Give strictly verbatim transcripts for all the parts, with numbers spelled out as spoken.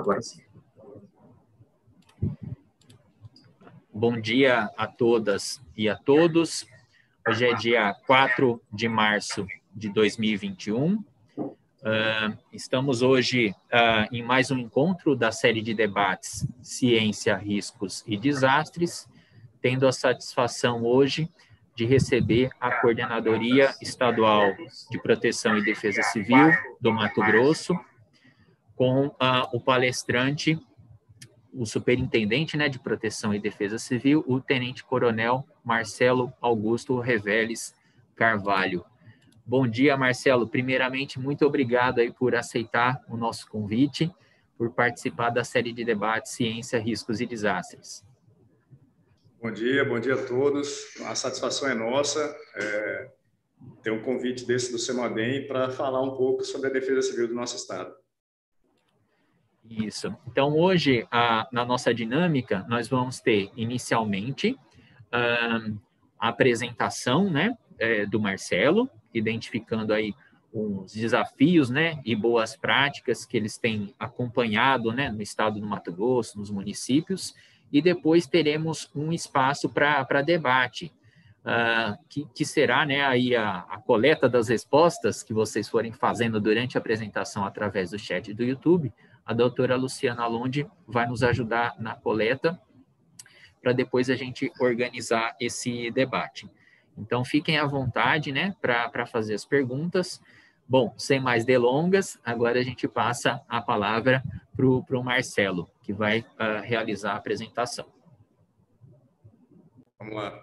Agora sim. Bom dia a todas e a todos. Hoje é dia quatro de março de dois mil e vinte e um. Uh, estamos hoje uh, em mais um encontro da série de debates Ciência, Riscos e Desastres, tendo a satisfação hoje de receber a Coordenadoria Estadual de Proteção e Defesa Civil do Mato Grosso, com uh, o palestrante, o superintendente, né, de Proteção e Defesa Civil, o tenente-coronel Marcelo Augusto Reveles Carvalho. Bom dia, Marcelo. Primeiramente, muito obrigado aí por aceitar o nosso convite, por participar da série de debates Ciência, Riscos e Desastres. Bom dia, bom dia a todos. A satisfação é nossa é, ter um convite desse do CEMADEM para falar um pouco sobre a defesa civil do nosso estado. Isso. Então, hoje, a, na nossa dinâmica, nós vamos ter, inicialmente, a, a apresentação, né, é, do Marcelo, identificando aí os desafios, né, e boas práticas que eles têm acompanhado, né, no estado do Mato Grosso, nos municípios, e depois teremos um espaço para debate, uh, que, que será, né, aí a, a coleta das respostas que vocês forem fazendo durante a apresentação através do chat do YouTube. A doutora Luciana Alonde vai nos ajudar na coleta para depois a gente organizar esse debate. Então, fiquem à vontade, né, para fazer as perguntas. Bom, sem mais delongas, agora a gente passa a palavra para o Marcelo, que vai uh, realizar a apresentação. Vamos lá.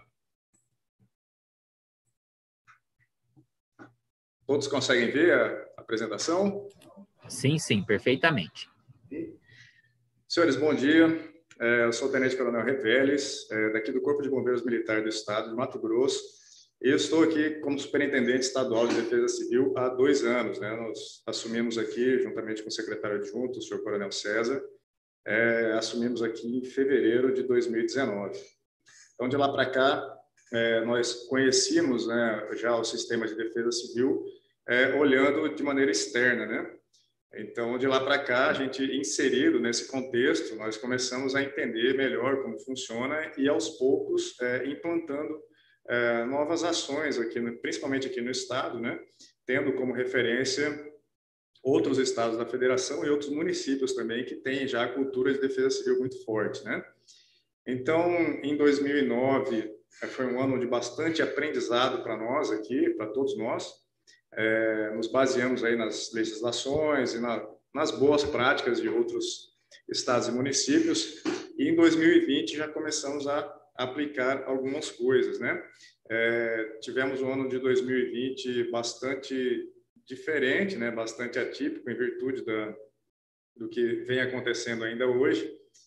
Todos conseguem ver a apresentação? Sim, sim, perfeitamente. Senhores, bom dia. Eu sou o Tenente Coronel Reveles, daqui do Corpo de Bombeiros Militar do Estado de Mato Grosso. E eu estou aqui como Superintendente Estadual de Defesa Civil há dois anos. Né? Nós assumimos aqui, juntamente com o secretário adjunto, o senhor Coronel César, é, assumimos aqui em fevereiro de dois mil e dezenove. Então, de lá para cá, é, nós conhecíamos, né, já o sistema de defesa civil, é, olhando de maneira externa, né? Então, de lá para cá, a gente, inserido nesse contexto, nós começamos a entender melhor como funciona e, aos poucos, é, implantando é, novas ações, aqui, principalmente aqui no Estado, né? Tendo como referência outros estados da federação e outros municípios também que têm já a cultura de defesa civil muito forte, né? Então, em dois mil e nove, foi um ano de bastante aprendizado para nós aqui, para todos nós. É, nos baseamos aí nas legislações e na, nas boas práticas de outros estados e municípios, e em dois mil e vinte já começamos a aplicar algumas coisas, né? É, tivemos um ano de dois mil e vinte bastante diferente, né? Bastante atípico em virtude da, do que vem acontecendo ainda hoje,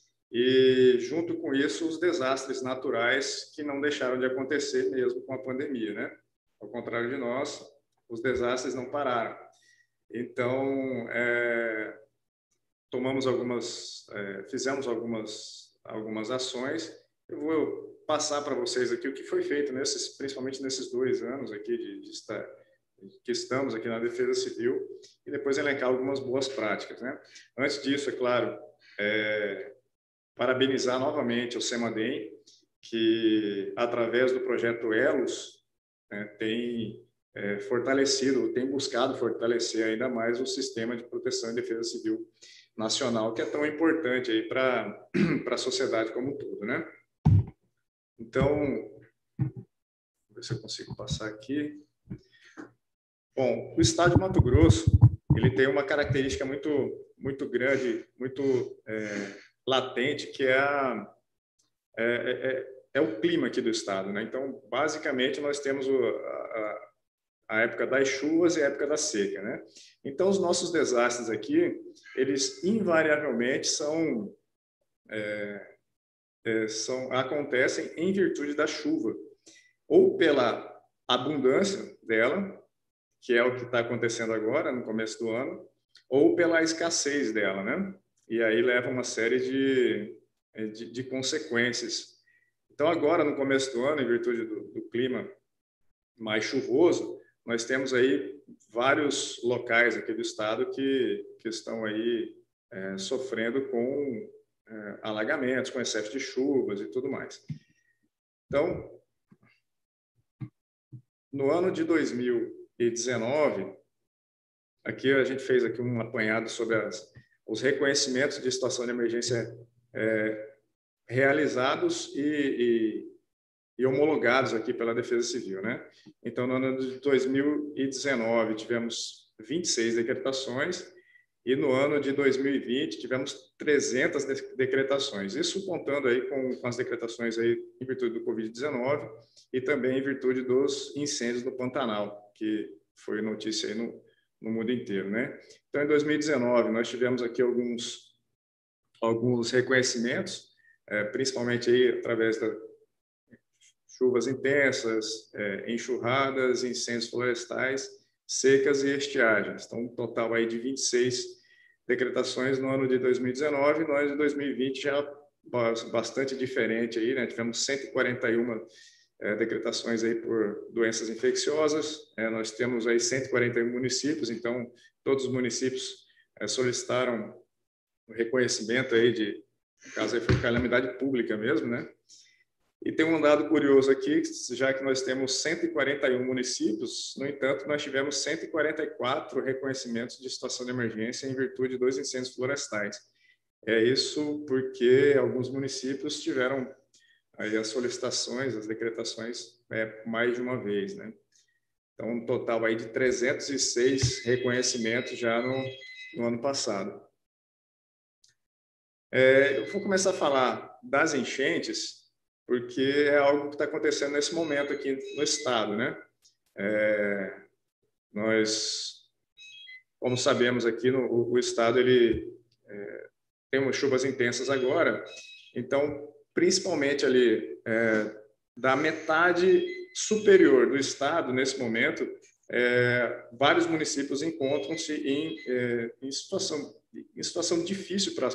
e junto com isso os desastres naturais que não deixaram de acontecer mesmo com a pandemia, né? Ao contrário de nós, os desastres não pararam. Então, é, tomamos algumas, é, fizemos algumas, algumas ações. Eu vou passar para vocês aqui o que foi feito, nesses, principalmente nesses dois anos aqui de, de estar, que estamos aqui na Defesa Civil, e depois elencar algumas boas práticas, né? Antes disso, é claro, é, parabenizar novamente o CEMADEM, que, através do projeto Elos, né, tem É, fortalecido, tem buscado fortalecer ainda mais o sistema de proteção e defesa civil nacional, que é tão importante aí para para a sociedade como um todo, né? Então, vou ver se eu consigo passar aqui. Bom, o estado de Mato Grosso, ele tem uma característica muito muito grande, muito é, latente, que é a é, é, é o clima aqui do estado, né? Então, basicamente, nós temos o, a, a época das chuvas e a época da seca, né? Então, os nossos desastres aqui, eles invariavelmente são, é, é, são acontecem em virtude da chuva, ou pela abundância dela, que é o que está acontecendo agora, no começo do ano, ou pela escassez dela, né? E aí leva uma série de, de, de consequências. Então, agora, no começo do ano, em virtude do, do clima mais chuvoso, nós temos aí vários locais aqui do estado que, que estão aí é, sofrendo com é, alagamentos, com excesso de chuvas e tudo mais. Então, no ano de dois mil e dezenove, aqui a gente fez aqui um apanhado sobre as, os reconhecimentos de situação de emergência é, realizados e, e, e homologados aqui pela Defesa Civil, né? Então, no ano de dois mil e dezenove, tivemos vinte e seis decretações e no ano de dois mil e vinte tivemos trezentas decretações. Isso contando aí com, com as decretações aí em virtude do covid dezenove e também em virtude dos incêndios no Pantanal, que foi notícia aí no, no mundo inteiro, né? Então, em dois mil e dezenove, nós tivemos aqui alguns, alguns reconhecimentos, é, principalmente aí através da chuvas intensas, é, enxurradas, incêndios florestais, secas e estiagens. Então, um total aí de vinte e seis decretações no ano de dois mil e dezenove, no ano de dois mil e vinte já bastante diferente aí, né? Tivemos cento e quarenta e uma é, decretações aí por doenças infecciosas, é, nós temos aí cento e quarenta e um municípios, então todos os municípios é, solicitaram o reconhecimento aí de, no caso aí foi calamidade pública mesmo, né? E tem um dado curioso aqui, já que nós temos cento e quarenta e um municípios, no entanto, nós tivemos cento e quarenta e quatro reconhecimentos de situação de emergência em virtude dos incêndios florestais. É isso porque alguns municípios tiveram aí as solicitações, as decretações é, mais de uma vez, né? Então, um total aí de trezentos e seis reconhecimentos já no, no ano passado. É, eu vou começar a falar das enchentes, porque é algo que está acontecendo nesse momento aqui no estado, né? É, nós, como sabemos aqui, no, o, o estado ele é, tem umas chuvas intensas agora, então, principalmente ali é, da metade superior do estado, nesse momento, é, vários municípios encontram-se em, é, em, situação, em situação difícil para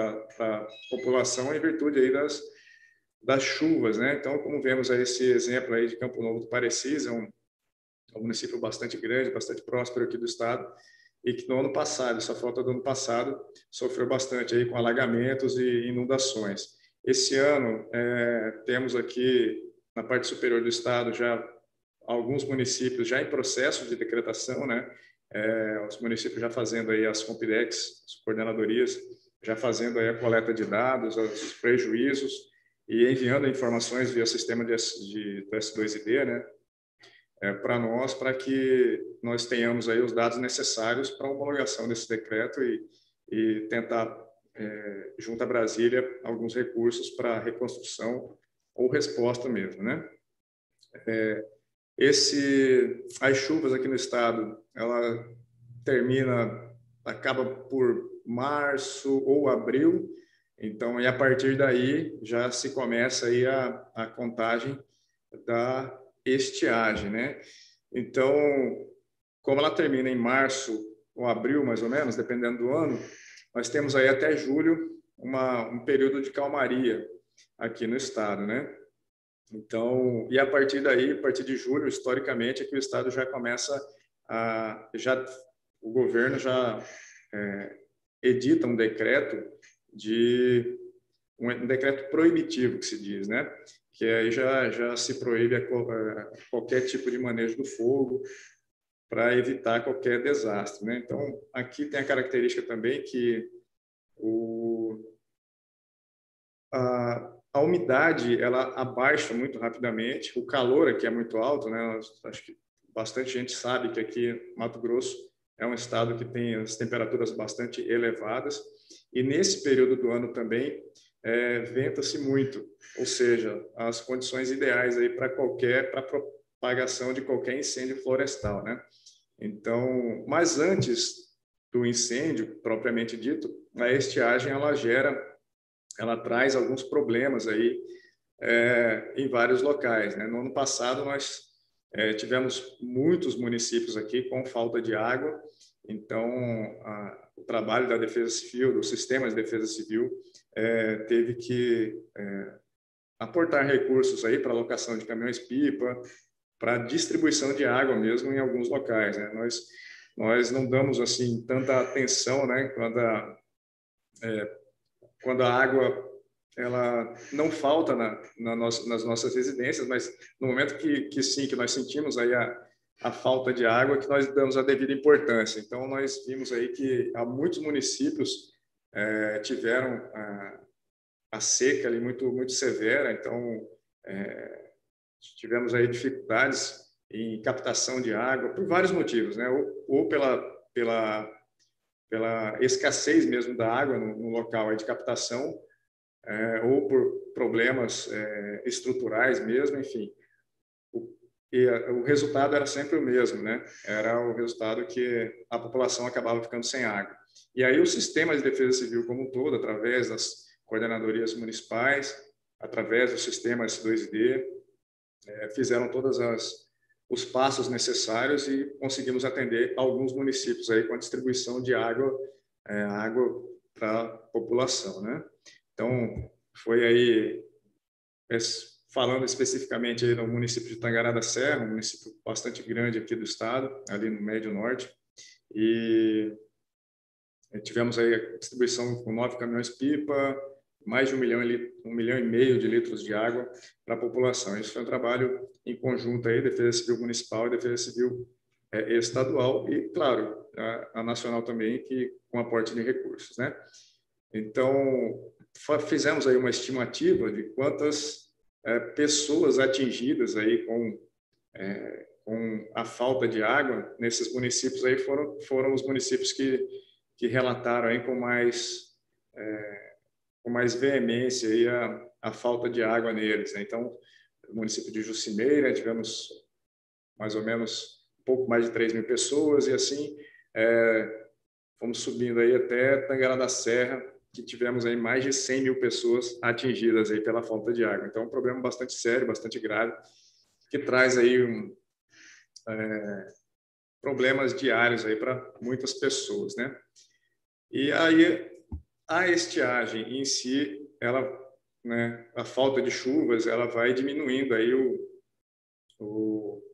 a população em virtude aí das das chuvas, né? Então, como vemos aí esse exemplo aí de Campo Novo do Parecis, é um, é um município bastante grande, bastante próspero aqui do estado, e que no ano passado, essa falta do ano passado, sofreu bastante aí com alagamentos e inundações. Esse ano, é, temos aqui na parte superior do estado já alguns municípios já em processo de decretação, né? É, os municípios já fazendo aí as Compidex, as coordenadorias, já fazendo aí a coleta de dados, os prejuízos, e enviando informações via sistema de, de S dois I D, né, é, para nós, para que nós tenhamos aí os dados necessários para a homologação desse decreto e, e tentar, é, junto a Brasília, alguns recursos para reconstrução ou resposta mesmo, né. É, esse, as chuvas aqui no estado, ela termina, acaba por março ou abril. Então, e a partir daí já se começa aí a, a contagem da estiagem, né? Então, como ela termina em março ou abril, mais ou menos, dependendo do ano, nós temos aí até julho uma, um período de calmaria aqui no estado, né? Então, e a partir daí, a partir de julho, historicamente, é que o estado já começa a, já, o governo já é, edita um decreto de um, um decreto proibitivo que se diz, né? Que aí já já se proíbe a, a qualquer tipo de manejo do fogo para evitar qualquer desastre, né? Então aqui tem a característica também que o a, a umidade ela abaixa muito rapidamente, o calor aqui é muito alto, né? Acho que bastante gente sabe que aqui Mato Grosso é um estado que tem as temperaturas bastante elevadas. E nesse período do ano também é, venta-se muito, ou seja, as condições ideais aí para qualquer para propagação de qualquer incêndio florestal, né? Então, mas antes do incêndio propriamente dito, a estiagem ela gera, ela traz alguns problemas aí é, em vários locais, né? No ano passado nós é, tivemos muitos municípios aqui com falta de água. Então, a, o trabalho da Defesa Civil, do sistema de Defesa Civil, é, teve que é, aportar recursos aí para alocação de caminhões-pipa, para distribuição de água mesmo em alguns locais, né? Nós, nós não damos assim tanta atenção, né, quando a, é, quando a água ela não falta na, na nossa, nas nossas residências, mas no momento que, que sim, que nós sentimos aí a, a falta de água, que nós damos a devida importância. Então, nós vimos aí que há muitos municípios é, tiveram a, a seca ali muito, muito severa, então é, tivemos aí dificuldades em captação de água por vários motivos, né? Ou, ou pela, pela, pela escassez mesmo da água no, no local aí de captação, É, ou por problemas é, estruturais mesmo, enfim. O, e a, o resultado era sempre o mesmo, né? Era o resultado que a população acabava ficando sem água. E aí o sistema de defesa civil como um todo, através das coordenadorias municipais, através do sistema S dois D, é, fizeram todas as os passos necessários e conseguimos atender alguns municípios aí com a distribuição de água, é, água para a população, né? Então, foi aí, falando especificamente aí no município de Tangará da Serra, um município bastante grande aqui do estado, ali no Médio Norte, e tivemos aí a distribuição com nove caminhões-pipa, mais de um milhão, um milhão e meio de litros de água para a população. Isso foi um trabalho em conjunto aí, Defesa Civil Municipal e Defesa Civil é, estadual e, claro, a, a nacional também, que com aporte de recursos, né? Então, fizemos aí uma estimativa de quantas é, pessoas atingidas aí com, é, com a falta de água nesses municípios aí foram, foram os municípios que, que relataram aí com mais, é, com mais veemência aí a, a falta de água neles, né? Então, no município de Jucimeira, tivemos mais ou menos um pouco mais de três mil pessoas e assim é, fomos subindo aí até Tangará da Serra, que tivemos aí mais de cem mil pessoas atingidas aí pela falta de água. Então, é um problema bastante sério, bastante grave, que traz aí um, é, problemas diários aí para muitas pessoas, né? E aí, a estiagem em si, ela, né, a falta de chuvas, ela vai diminuindo aí o, o,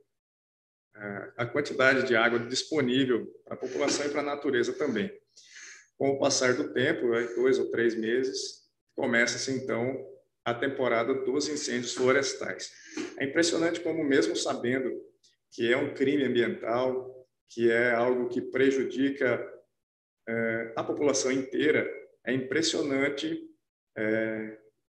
a quantidade de água disponível para a população e para a natureza também. Com o passar do tempo, dois ou três meses, começa-se então a temporada dos incêndios florestais. É impressionante como, mesmo sabendo que é um crime ambiental, que é algo que prejudica é, a população inteira, é impressionante é,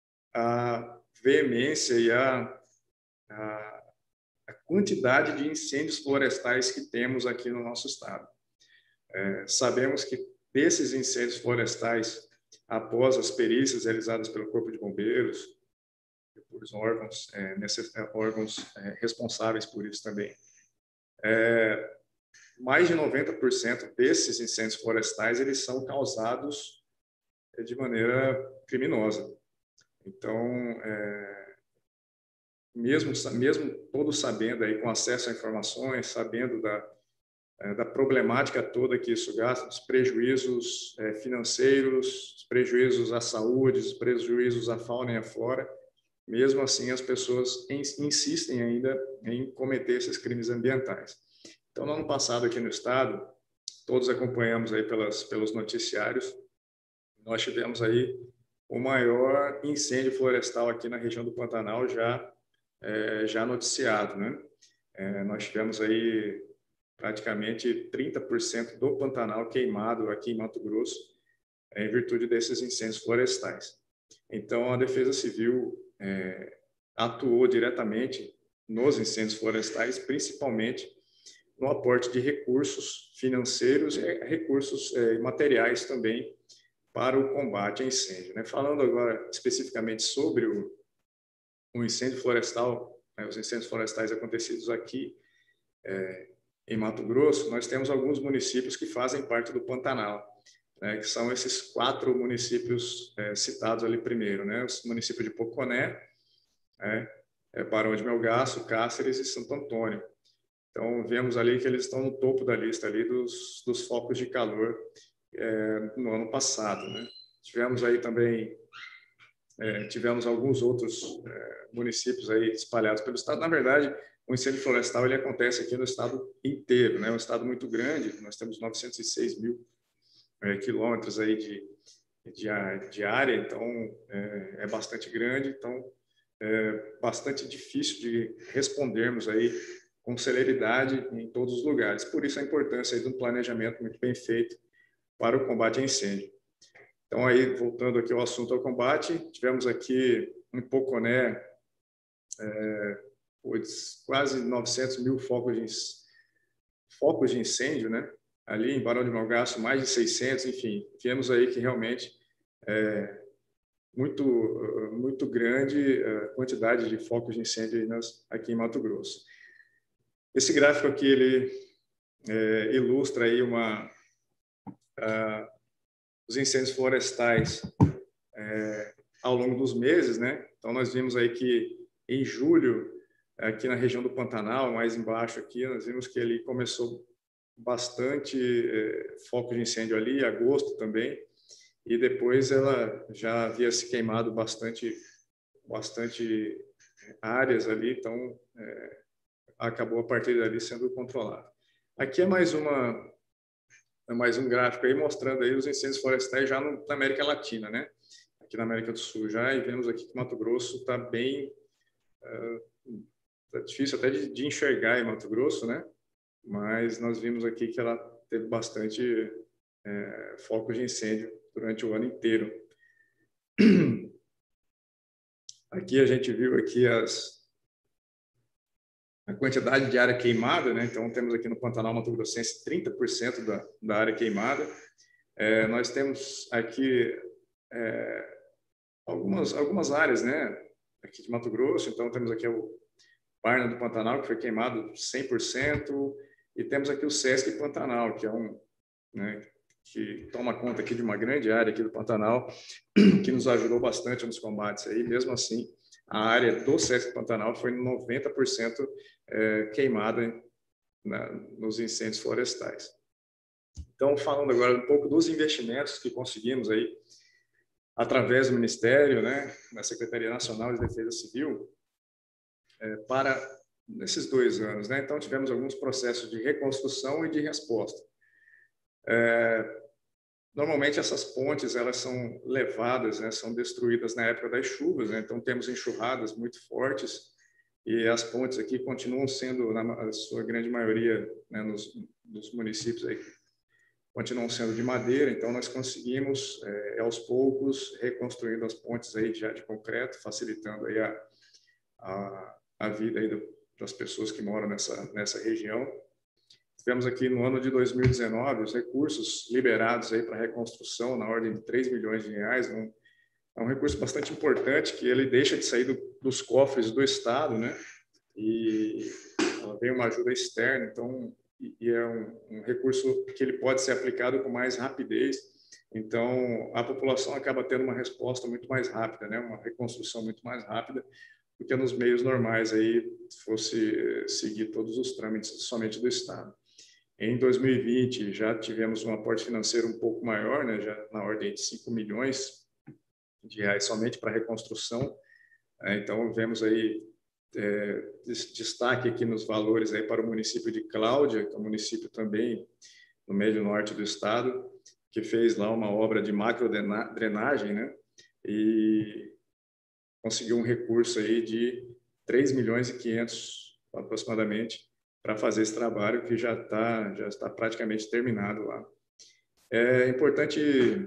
a veemência e a, a, a quantidade de incêndios florestais que temos aqui no nosso estado. É, sabemos que desses incêndios florestais, após as perícias realizadas pelo Corpo de Bombeiros, por órgãos, é, nesses, órgãos é, responsáveis por isso também, é, mais de noventa por cento desses incêndios florestais eles são causados de maneira criminosa. Então, é, mesmo, mesmo todos sabendo, aí, com acesso a informações, sabendo da da problemática toda que isso gasta, os prejuízos é, financeiros, os prejuízos à saúde, os prejuízos à fauna e à flora, mesmo assim as pessoas insistem ainda em cometer esses crimes ambientais. Então, no ano passado aqui no estado, todos acompanhamos aí pelas, pelos noticiários, nós tivemos aí o maior incêndio florestal aqui na região do Pantanal já, é, já noticiado, né? É, nós tivemos aí praticamente trinta por cento do Pantanal queimado aqui em Mato Grosso, em virtude desses incêndios florestais. Então, a Defesa Civil é, atuou diretamente nos incêndios florestais, principalmente no aporte de recursos financeiros e recursos é, materiais também para o combate a incêndio, né? Falando agora especificamente sobre o, o incêndio florestal, né, os incêndios florestais acontecidos aqui, é, em Mato Grosso, nós temos alguns municípios que fazem parte do Pantanal, né, que são esses quatro municípios é, citados ali primeiro, né, o município de Poconé, é, é, Barão de Melgaço, Cáceres e Santo Antônio. Então, vemos ali que eles estão no topo da lista ali dos, dos focos de calor é, no ano passado, né. Tivemos aí também, é, tivemos alguns outros é, municípios aí espalhados pelo estado. Na verdade, o incêndio florestal ele acontece aqui no estado inteiro, né? É um estado muito grande, nós temos novecentos e seis mil é, quilômetros aí de, de, de área, então é, é bastante grande, então é bastante difícil de respondermos aí com celeridade em todos os lugares. Por isso a importância aí de um planejamento muito bem feito para o combate a incêndio. Então, aí, voltando aqui ao assunto ao combate, tivemos aqui em Poconé é, quase novecentos mil focos de, focos de incêndio, né? Ali em Barão de Melgaço, mais de seiscentos, enfim, vemos aí que realmente é muito, muito grande a quantidade de focos de incêndio aqui em Mato Grosso. Esse gráfico aqui, ele é, ilustra aí uma... A, os incêndios florestais é, ao longo dos meses, né? Então, nós vimos aí que em julho, aqui na região do Pantanal, mais embaixo aqui, nós vimos que ele começou bastante é, foco de incêndio ali, em agosto também, e depois ela já havia se queimado bastante, bastante áreas ali, então é, acabou a partir dali sendo controlado. Aqui é mais uma É mais um gráfico aí mostrando aí os incêndios florestais já no, na América Latina, né? Aqui na América do Sul já, e vemos aqui que Mato Grosso está bem... Uh, tá difícil até de, de enxergar em Mato Grosso, né? Mas nós vimos aqui que ela teve bastante é, focos de incêndio durante o ano inteiro. Aqui a gente viu aqui as... a quantidade de área queimada, né? Então, temos aqui no Pantanal Mato Grossense trinta por cento da, da área queimada. É, nós temos aqui é, algumas, algumas áreas, né? Aqui de Mato Grosso, então temos aqui o Parna do Pantanal, que foi queimado cem por cento, e temos aqui o Sesc Pantanal, que é um... né, que toma conta aqui de uma grande área aqui do Pantanal, que nos ajudou bastante nos combates aí, mesmo assim, a área do Sesc Pantanal foi noventa por cento é, queimada na, nos incêndios florestais. Então, falando agora um pouco dos investimentos que conseguimos aí, através do Ministério, né, da Secretaria Nacional de Defesa Civil, é, para nesses dois anos, né? Então, tivemos alguns processos de reconstrução e de resposta. É, normalmente essas pontes elas são levadas, né, são destruídas na época das chuvas, né? Então temos enxurradas muito fortes e as pontes aqui continuam sendo, na sua grande maioria, né, nos, nos municípios aí, continuam sendo de madeira. Então nós conseguimos é, aos poucos reconstruindo as pontes aí já de concreto, facilitando aí a, a, a vida aí do, das pessoas que moram nessa nessa região. Tivemos aqui no ano de dois mil e dezenove os recursos liberados aí para reconstrução na ordem de três milhões de reais. Um, é um recurso bastante importante que ele deixa de sair do, dos cofres do Estado, né? E vem uma ajuda externa, então e, e é um, um recurso que ele pode ser aplicado com mais rapidez. Então a população acaba tendo uma resposta muito mais rápida, né? Uma reconstrução muito mais rápida do que nos meios normais aí fosse seguir todos os trâmites somente do Estado. Em dois mil e vinte, já tivemos um aporte financeiro um pouco maior, né, já na ordem de cinco milhões de reais somente para reconstrução. Então, vemos aí é, destaque aqui nos valores aí para o município de Cláudia, que é um município também no médio norte do estado, que fez lá uma obra de macro-drenagem, né, e conseguiu um recurso aí de três milhões e quinhentos aproximadamente, para fazer esse trabalho que já está já está praticamente terminado lá. É importante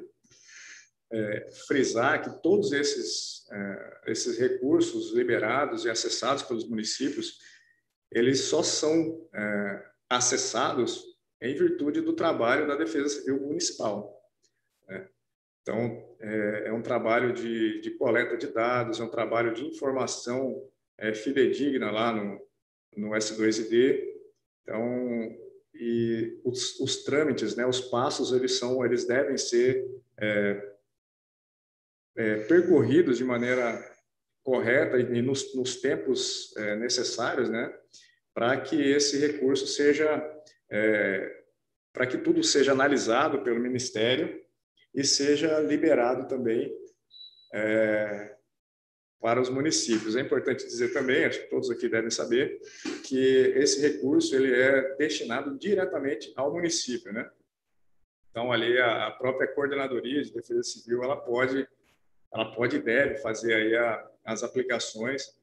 é, frisar que todos esses é, esses recursos liberados e acessados pelos municípios, eles só são é, acessados em virtude do trabalho da Defesa Civil Municipal, né? Então, é, é um trabalho de, de coleta de dados, é um trabalho de informação é, fidedigna lá no no S dois I D. Então, e os, os trâmites, né, os passos, eles são, eles devem ser é, é, percorridos de maneira correta e nos, nos tempos é, necessários, né, para que esse recurso seja, é, para que tudo seja analisado pelo Ministério e seja liberado também é, para os municípios. É importante dizer também, acho que todos aqui devem saber, que esse recurso ele é destinado diretamente ao município, né? Então, ali, a, a própria Coordenadoria de Defesa Civil, ela pode, ela pode e deve fazer aí a, as aplicações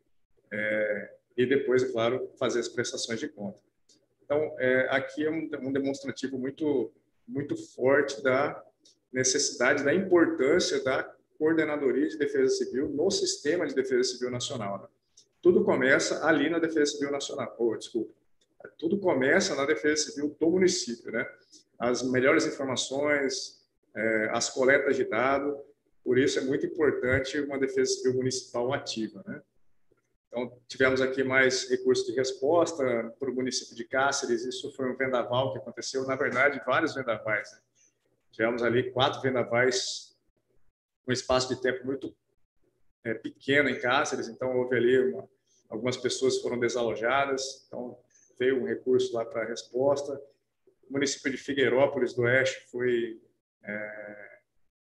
é, e depois, é claro, fazer as prestações de conta. Então, é, aqui é um, um demonstrativo muito, muito forte da necessidade, da importância da Coordenadoria de Defesa Civil no sistema de defesa civil nacional, né? Tudo começa ali na Defesa Civil Nacional. Oh, desculpa. Tudo começa na Defesa Civil do município, né? As melhores informações, é, as coletas de dados. Por isso é muito importante uma Defesa Civil municipal ativa, né? Então, tivemos aqui mais recursos de resposta para o município de Cáceres. Isso foi um vendaval que aconteceu, na verdade, vários vendavais, né? Tivemos ali quatro vendavais, um espaço de tempo muito é, pequeno em Cáceres, então houve ali uma, algumas pessoas foram desalojadas, então veio um recurso lá para a resposta. O município de Figueirópolis do Oeste foi é,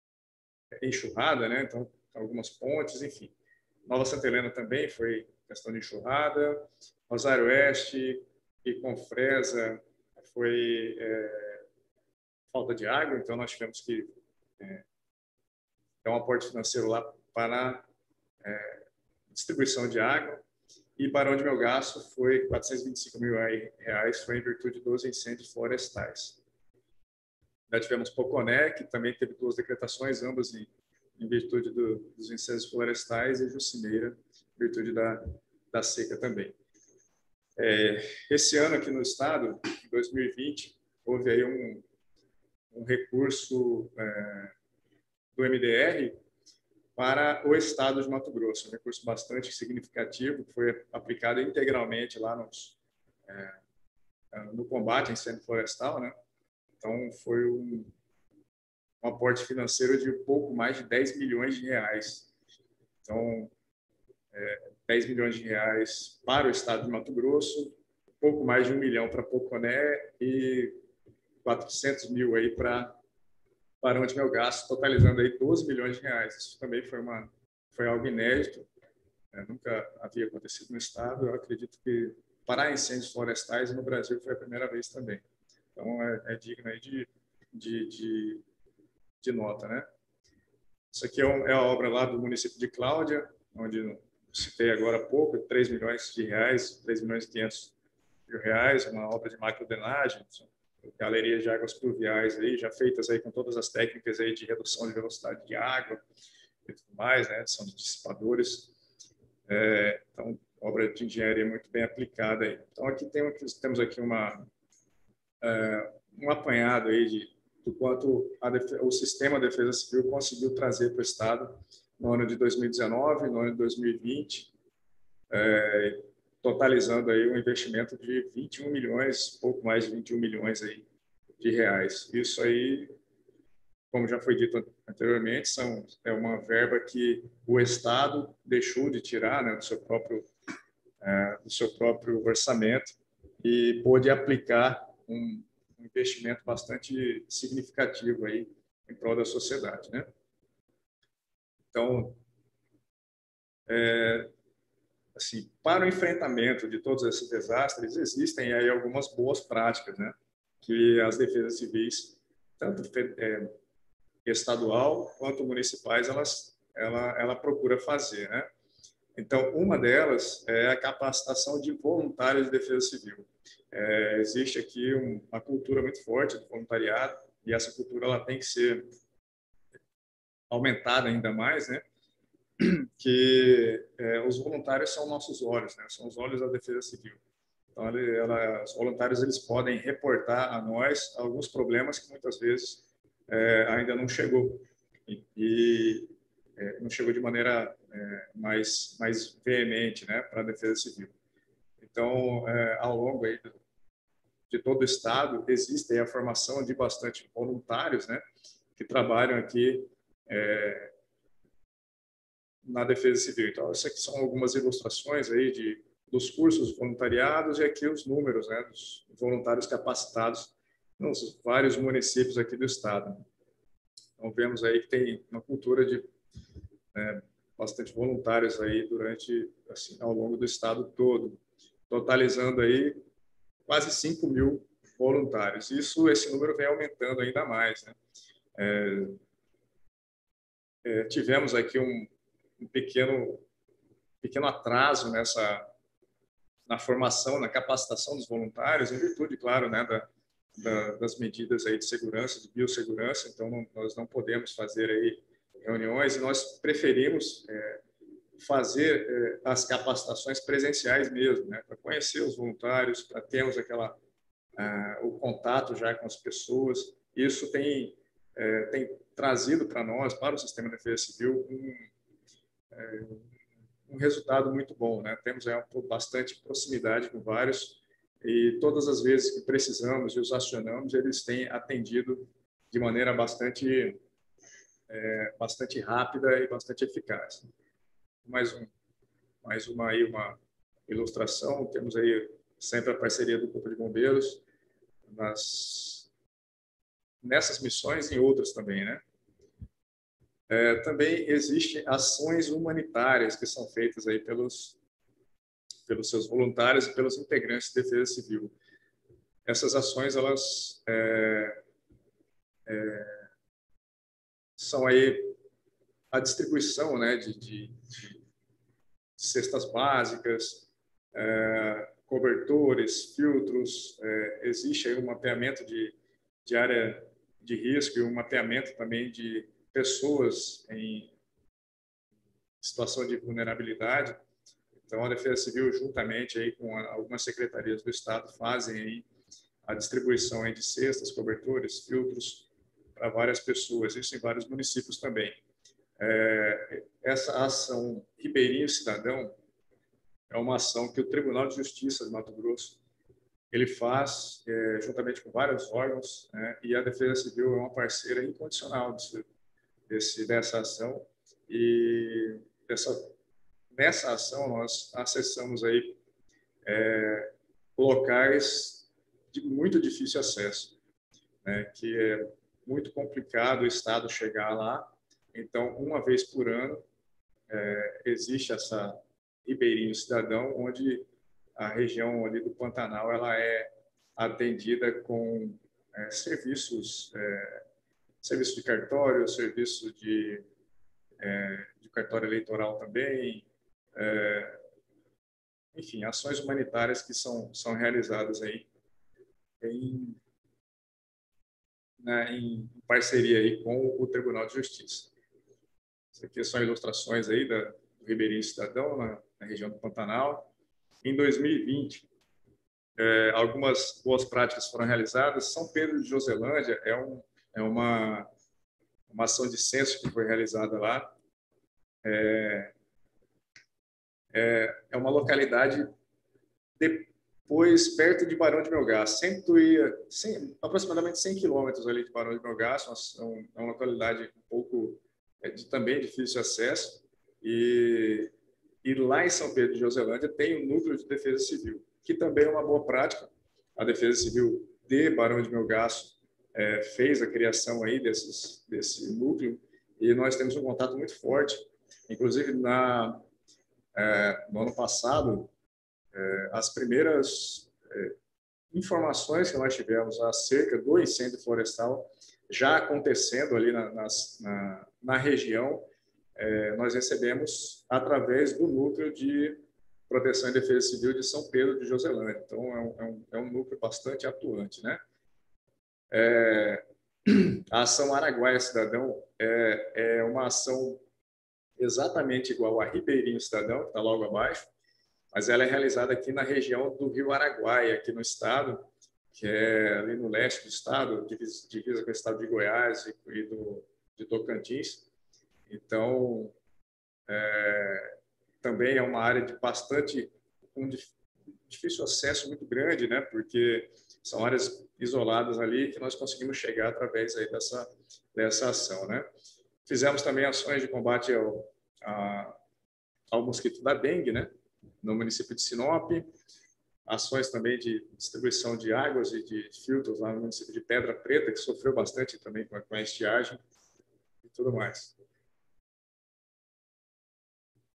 enxurrada, né? Então algumas pontes, enfim. Nova Santa Helena também foi questão de enxurrada. Rosário Oeste e Confresa foi é, falta de água, então nós tivemos que é, dar um aporte financeiro lá para é, distribuição de água. E Barão de Melgaço foi quatrocentos e vinte e cinco mil reais, foi em virtude dos incêndios florestais. Já tivemos Poconé, que também teve duas decretações, ambas em, em virtude do, dos incêndios florestais, e Jucineira, em virtude da, da seca também. É, esse ano aqui no estado, em dois mil e vinte, houve aí um, um recurso é, do M D R para o estado de Mato Grosso, um recurso bastante significativo, que foi aplicado integralmente lá nos, é, no combate a incêndio florestal, né? Então, foi um, um aporte financeiro de pouco mais de dez milhões de reais. Então, é, dez milhões de reais para o estado de Mato Grosso, pouco mais de um milhão para Poconé e quatrocentos mil aí para Barão de Melgaço, totalizando aí doze milhões de reais. Isso também foi, uma, foi algo inédito, né? Nunca havia acontecido no estado. Eu acredito que para incêndios florestais no Brasil foi a primeira vez também. Então, é, é digno aí de, de, de, de nota, né? Isso aqui é, um, é a obra lá do município de Cláudia, onde citei agora há pouco, três milhões de reais, três milhões e quinhentos mil reais, uma obra de macrodrenagem, galerias de águas pluviais aí, já feitas aí com todas as técnicas aí de redução de velocidade de água e tudo mais, né? São de dissipadores. É, então, obra de engenharia muito bem aplicada aí. Então, aqui tem, temos aqui uma, é, um apanhado aí de, do quanto a defesa, o sistema de defesa civil conseguiu trazer para o Estado no ano de dois mil e dezenove, no ano de dois mil e vinte, é, totalizando aí um investimento de vinte e um milhões, pouco mais de vinte e um milhões aí de reais. Isso aí, como já foi dito anteriormente, são, é uma verba que o Estado deixou de tirar, né, do seu próprio, é, do seu próprio orçamento e pôde aplicar um, um investimento bastante significativo aí em prol da sociedade, né? Então, é, assim, para o enfrentamento de todos esses desastres, existem aí algumas boas práticas, né, que as defesas civis, tanto é, estadual quanto municipais, elas, ela, ela procura fazer, né? Então, uma delas é a capacitação de voluntários de defesa civil. É, existe aqui um, uma cultura muito forte do voluntariado, e essa cultura ela tem que ser aumentada ainda mais, né? Que é, os voluntários são nossos olhos, né? São os olhos da defesa civil. Então, ele, ela, os voluntários eles podem reportar a nós alguns problemas que muitas vezes é, ainda não chegou e, e é, não chegou de maneira é, mais mais veemente, né, para a defesa civil. Então, é, ao longo aí de todo o estado existe a formação de bastante voluntários, né, que trabalham aqui é, na defesa civil. Então, essas aqui são algumas ilustrações aí de dos cursos voluntariados e aqui os números, né, dos voluntários capacitados nos vários municípios aqui do estado. Então, vemos aí que tem uma cultura de é, bastante voluntários aí durante, assim, ao longo do estado todo, totalizando aí quase cinco mil voluntários. Isso, esse número vem aumentando ainda mais, né? É, é, tivemos aqui um, um pequeno, pequeno atraso nessa, na formação, na capacitação dos voluntários, em virtude, claro, né, da, da, das medidas aí de segurança, de biossegurança. Então, não, nós não podemos fazer aí reuniões e nós preferimos é, fazer é, as capacitações presenciais mesmo, né, para conhecer os voluntários, para termos aquela ah, o contato já com as pessoas. Isso tem é, tem trazido para nós, para o Sistema de Defesa Civil, um, é, um resultado muito bom, né? Temos é, bastante proximidade com vários e todas as vezes que precisamos e os acionamos, eles têm atendido de maneira bastante é, bastante rápida e bastante eficaz. Mais um, mais uma aí uma ilustração. Temos aí sempre a parceria do Corpo de Bombeiros nas nessas missões e outras também, né? É, também existem ações humanitárias que são feitas aí pelos pelos seus voluntários e pelos integrantes de defesa civil. Essas ações, elas é, é, são aí a distribuição, né, de, de, de cestas básicas, é, cobertores, filtros, é, existe aí um mapeamento de, de área de risco e um mapeamento também de pessoas em situação de vulnerabilidade. Então, a Defesa Civil, juntamente aí com algumas secretarias do Estado, fazem aí a distribuição aí de cestas, cobertores, filtros para várias pessoas, isso em vários municípios também. É, essa ação Ribeirinho Cidadão é uma ação que o Tribunal de Justiça de Mato Grosso ele faz é, juntamente com vários órgãos, né, e a Defesa Civil é uma parceira incondicional desse, desse, dessa ação. E dessa, nessa ação nós acessamos aí é, locais de muito difícil acesso, né, que é muito complicado o Estado chegar lá. Então, uma vez por ano, é, existe essa Ribeirinho Cidadão, onde a região ali do Pantanal ela é atendida com é, serviços, é, serviço de cartório, serviço de, é, de cartório eleitoral também, é, enfim, ações humanitárias que são, são realizadas aí em, né, em parceria aí com o Tribunal de Justiça. Isso aqui são ilustrações aí da, do Ribeirinho Cidadão, na, na região do Pantanal. Em dois mil e vinte, é, algumas boas práticas foram realizadas. São Pedro de Joselândia é, um, é uma, uma ação de censo que foi realizada lá. É, é, é uma localidade depois perto de Barão de Melgaço, cento e, cem, aproximadamente cem quilômetros ali de Barão de Melgaço. É uma, é uma localidade um pouco é, de, também difícil acesso. E, e lá em São Pedro de Joselândia tem o Núcleo de Defesa Civil, que também é uma boa prática. A Defesa Civil de Barão de Melgaço é, fez a criação aí desses, desse núcleo e nós temos um contato muito forte. Inclusive, na, é, no ano passado, é, as primeiras é, informações que nós tivemos acerca do incêndio florestal já acontecendo ali na, nas, na, na região, é, nós recebemos através do Núcleo de Proteção e Defesa Civil de São Pedro de Joselândia. Então, é um, é um, é um núcleo bastante atuante, né? É, a ação Araguaia Cidadão é, é uma ação exatamente igual a Ribeirinho Cidadão, que está logo abaixo, mas ela é realizada aqui na região do Rio Araguaia, aqui no estado, que é ali no leste do estado, divisa, divisa com o estado de Goiás e, e do, de Tocantins. Então, é, também é uma área de bastante, um difícil acesso muito grande, né? Porque são áreas isoladas ali que nós conseguimos chegar através aí dessa, dessa ação, né? Fizemos também ações de combate ao, a, ao mosquito da dengue, né? No município de Sinop, ações também de distribuição de águas e de filtros lá no município de Pedra Preta, que sofreu bastante também com a, com a estiagem e tudo mais.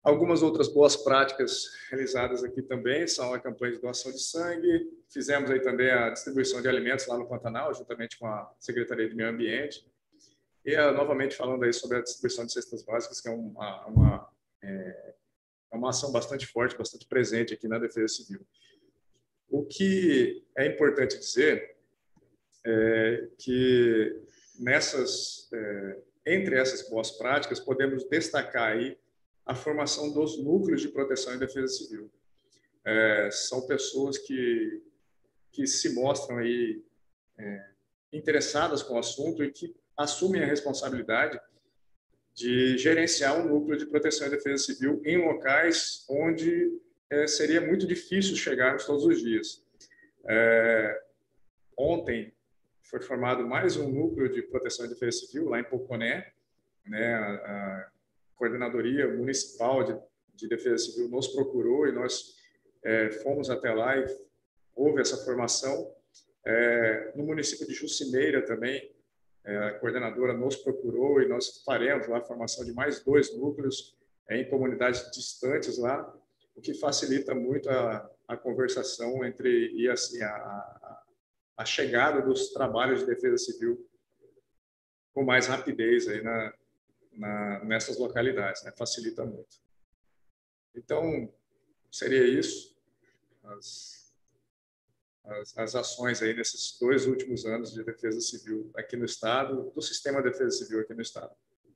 Algumas outras boas práticas realizadas aqui também são a campanha de doação de sangue. Fizemos aí também a distribuição de alimentos lá no Pantanal, juntamente com a Secretaria de Meio Ambiente. E, novamente, falando aí sobre a distribuição de cestas básicas, que é uma, uma, é, é uma ação bastante forte, bastante presente aqui na Defesa Civil. O que é importante dizer é que nessas, é, entre essas boas práticas, podemos destacar aí a formação dos núcleos de proteção e defesa civil. É, são pessoas que, que se mostram aí, é, interessadas com o assunto e que assumem a responsabilidade de gerenciar um núcleo de proteção e defesa civil em locais onde é, seria muito difícil chegarmos todos os dias. É, ontem foi formado mais um núcleo de proteção e defesa civil lá em Poconé, né, a, a Coordenadoria Municipal de, de Defesa Civil nos procurou e nós é, fomos até lá e houve essa formação. É, no município de Jucineira também, é, a coordenadora nos procurou e nós faremos lá a formação de mais dois núcleos é, em comunidades distantes lá, o que facilita muito a, a conversação entre e assim, a, a, a chegada dos trabalhos de defesa civil com mais rapidez aí na, na, nessas localidades, né? Facilita muito. Então, seria isso, as, as, as ações aí nesses dois últimos anos de defesa civil aqui no Estado, do sistema de defesa civil aqui no Estado.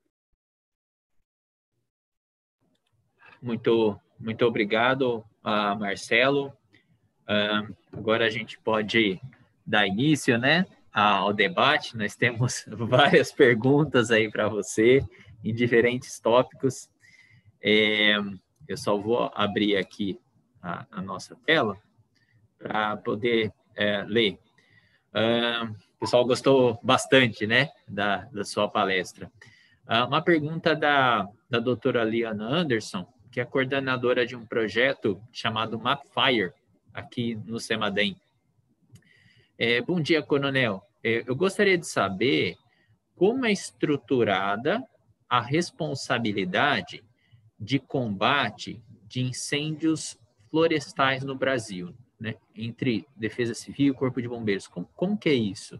Muito, muito obrigado, uh, Marcelo. Uh, agora a gente pode dar início, né, ao debate. Nós temos várias perguntas aí para você, em diferentes tópicos. É, eu só vou abrir aqui a, a nossa tela para poder é, ler. Uh, o pessoal gostou bastante, né, da, da sua palestra. Uh, uma pergunta da, da doutora Liana Anderson, que é coordenadora de um projeto chamado Mapfire, aqui no CEMADEM. É, bom dia, coronel. É, eu gostaria de saber como é estruturada a responsabilidade de combate de incêndios florestais no Brasil, né? Entre Defesa Civil e Corpo de Bombeiros. Como, como que é isso?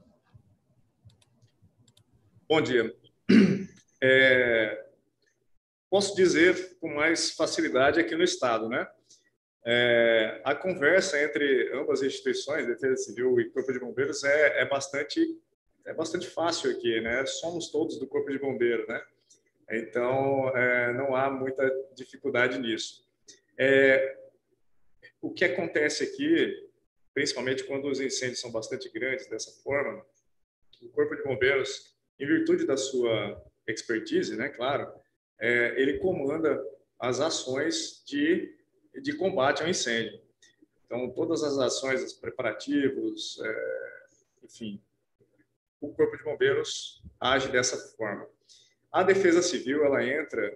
Bom dia. É, posso dizer com mais facilidade aqui no Estado, né? É, a conversa entre ambas as instituições, Defesa Civil e Corpo de Bombeiros, é, é, bastante, é bastante fácil aqui, né? Somos todos do Corpo de Bombeiros, né? Então, é, não há muita dificuldade nisso. É, o que acontece aqui, principalmente quando os incêndios são bastante grandes dessa forma, o Corpo de Bombeiros, em virtude da sua expertise, né, claro, é, ele comanda as ações de, de combate ao incêndio. Então, todas as ações, os preparativos, é, enfim, o Corpo de Bombeiros age dessa forma. A Defesa Civil, ela entra,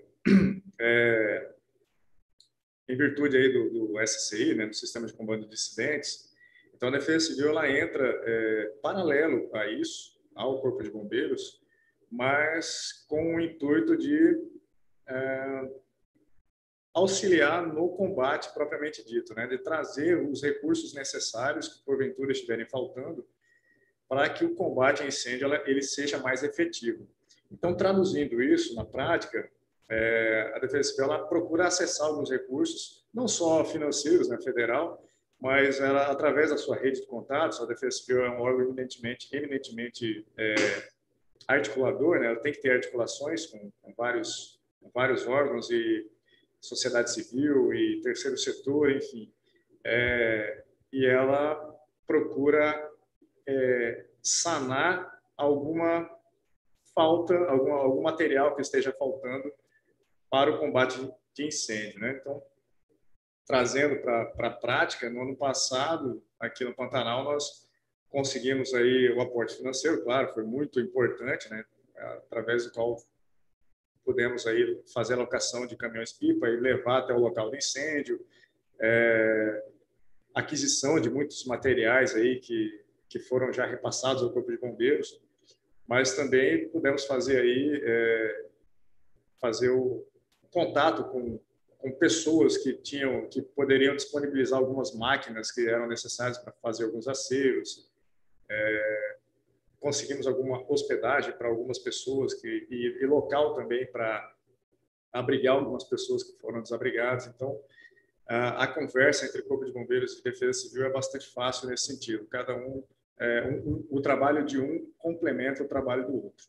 é, em virtude aí do, do S C I, né, do Sistema de Combate de Incidentes. Então, a Defesa Civil, ela entra é, paralelo a isso, ao Corpo de Bombeiros, mas com o intuito de é, auxiliar no combate propriamente dito, né, de trazer os recursos necessários que, porventura, estiverem faltando, para que o combate a incêndio ela, ele seja mais efetivo. Então, traduzindo isso na prática, é, a Defesa Civil ela procura acessar alguns recursos, não só financeiros, né, federal, mas ela, através da sua rede de contatos, a Defesa Civil é um órgão eminentemente, eminentemente é, articulador, né, ela tem que ter articulações com, com, vários, com vários órgãos e sociedade civil e terceiro setor, enfim, é, e ela procura é, sanar alguma falta, algum, algum material que esteja faltando para o combate de incêndio, né? Então, trazendo para a prática, no ano passado, aqui no Pantanal, nós conseguimos aí o aporte financeiro, claro, foi muito importante, né? Através do qual pudemos aí fazer a locação de caminhões-pipa e levar até o local do incêndio, é, aquisição de muitos materiais aí que, que foram já repassados ao Corpo de Bombeiros, mas também pudemos fazer aí é, fazer o contato com, com pessoas que tinham, que poderiam disponibilizar algumas máquinas que eram necessárias para fazer alguns aceros. É, conseguimos alguma hospedagem para algumas pessoas que, e, e local também para abrigar algumas pessoas que foram desabrigadas. Então, a, a conversa entre Corpo de Bombeiros e Defesa Civil é bastante fácil nesse sentido. Cada um, é, um, um o trabalho de um complementa o trabalho do outro.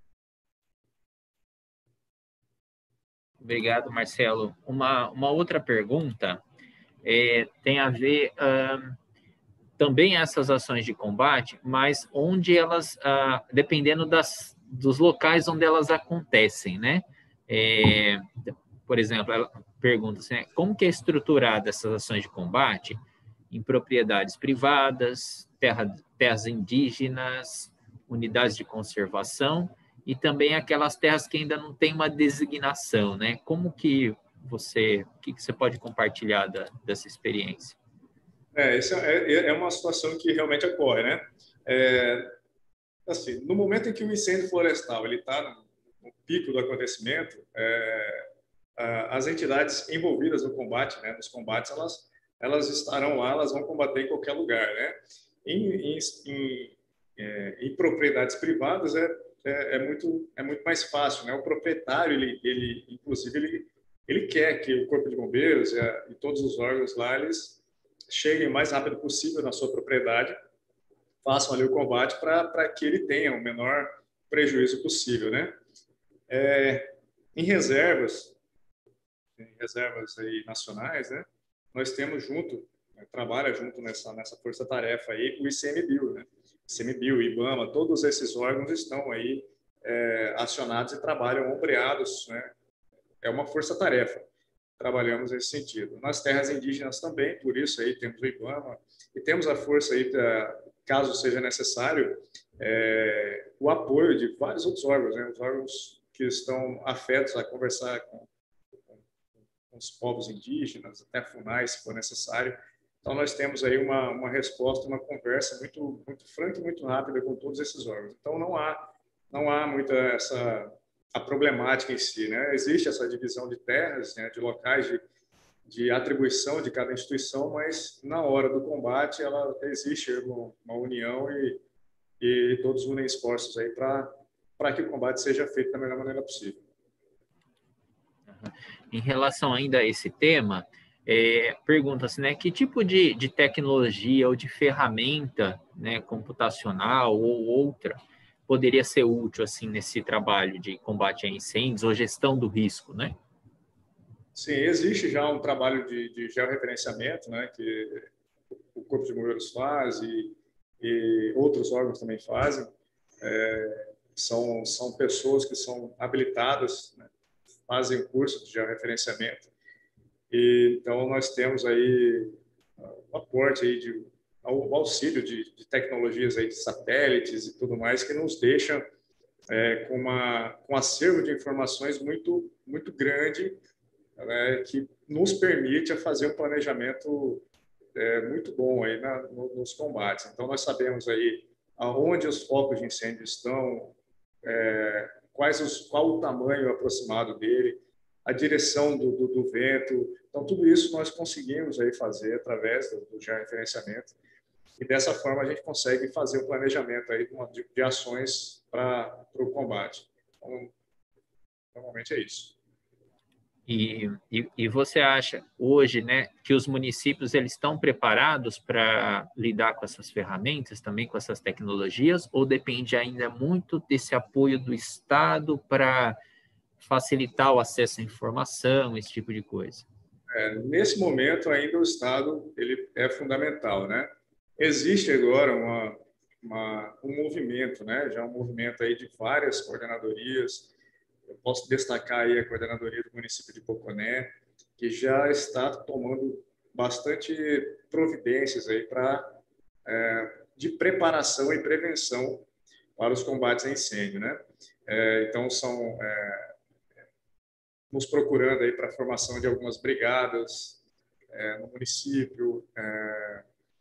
Obrigado, Marcelo. Uma, uma outra pergunta é, tem a ver uh, também essas ações de combate, mas onde elas, uh, dependendo das, dos locais onde elas acontecem, né? É, por exemplo, ela pergunta assim, como que é estruturada essas ações de combate em propriedades privadas, terra, terras indígenas, unidades de conservação e também aquelas terras que ainda não têm uma designação, né? Como que você, o que, que você pode compartilhar da, dessa experiência? É, essa é, é uma situação que realmente ocorre, né? É, assim, no momento em que o incêndio florestal ele está no, no pico do acontecimento, é, as entidades envolvidas no combate, né, nos combates, elas elas estarão lá, elas vão combater em qualquer lugar, né? Em, em, em, é, em propriedades privadas é, é, é muito é muito mais fácil, né? O proprietário ele ele inclusive ele ele quer que o Corpo de Bombeiros e, a, e todos os órgãos lá eles cheguem o mais rápido possível na sua propriedade, façam ali o combate para que ele tenha o menor prejuízo possível, né? É, em reservas, em reservas aí nacionais, né? Nós temos junto, né, trabalha junto nessa nessa força-tarefa aí o ICMBio, né? ICMBio, IBAMA, todos esses órgãos estão aí é, acionados e trabalham ombreados, né? É uma força-tarefa. Trabalhamos nesse sentido. Nas terras indígenas também, por isso aí temos o IBAMA e temos a força aí, pra, caso seja necessário, é, o apoio de vários outros órgãos, né? Os órgãos que estão afetos a conversar com, com, com os povos indígenas, até FUNAI, se for necessário. Então, nós temos aí uma, uma resposta, uma conversa muito, muito franca e muito rápida com todos esses órgãos. Então, não há, não há muita essa... a problemática em si, né? Existe essa divisão de terras, né, de locais de, de atribuição de cada instituição, mas na hora do combate ela existe uma, uma união e, e todos unem esforços aí para para que o combate seja feito da melhor maneira possível. Em relação ainda a esse tema, é, pergunta-se, né, que tipo de, de tecnologia ou de ferramenta, né, computacional ou outra poderia ser útil assim nesse trabalho de combate a incêndios ou gestão do risco, né? Sim, existe já um trabalho de, de georreferenciamento, né, que o Corpo de Bombeiros faz e, e outros órgãos também fazem. É, são, são pessoas que são habilitadas, né, fazem o curso de georreferenciamento. E, então, nós temos aí o aporte aí de o auxílio de, de tecnologias aí de satélites e tudo mais que nos deixam é, com uma com um acervo de informações muito muito grande, né, que nos permite a fazer um planejamento é, muito bom aí na, no, nos combates. Então nós sabemos aí aonde os focos de incêndio estão, é, quais os, qual o tamanho aproximado dele, a direção do, do, do vento. Então tudo isso nós conseguimos aí fazer através do, do georreferenciamento. E dessa forma a gente consegue fazer o planejamento aí de, de ações para o combate. Então, normalmente é isso. E, e, e você acha hoje, né, que os municípios eles estão preparados para lidar com essas ferramentas, também com essas tecnologias, ou depende ainda muito desse apoio do Estado para facilitar o acesso à informação, esse tipo de coisa? É, nesse momento ainda o Estado ele é fundamental, né? Existe agora uma, uma, um movimento, né? Já um movimento aí de várias coordenadorias. Eu posso destacar aí a coordenadoria do município de Poconé, que já está tomando bastante providências aí para é, de preparação e prevenção para os combates a incêndio, né? É, então são é, nos procurando aí para a formação de algumas brigadas é, no município, é,